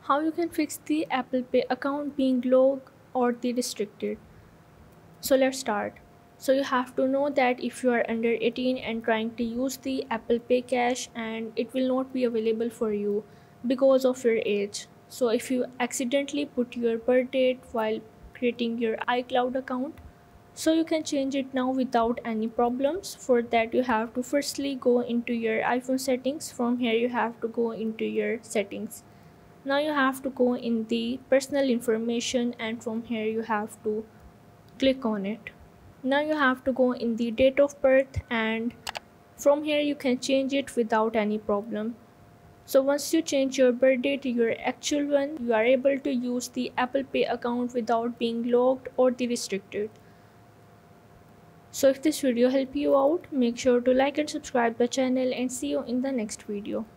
How you can fix the Apple Pay account being locked or the restricted. So let's start. So you have to know that if you are under 18 and trying to use the Apple Pay Cash, and it will not be available for you because of your age. So if you accidentally put your birth date while creating your iCloud account, so you can change it now without any problems. For that you have to firstly go into your iPhone settings. From here you have to go into your settings. Now you have to go in the personal information, and from here you have to click on it. Now you have to go in the date of birth, and from here you can change it without any problem. So once you change your birthday to your actual one, you are able to use the Apple Pay account without being locked or the restricted. So if this video helped you out, make sure to like and subscribe the channel, and see you in the next video.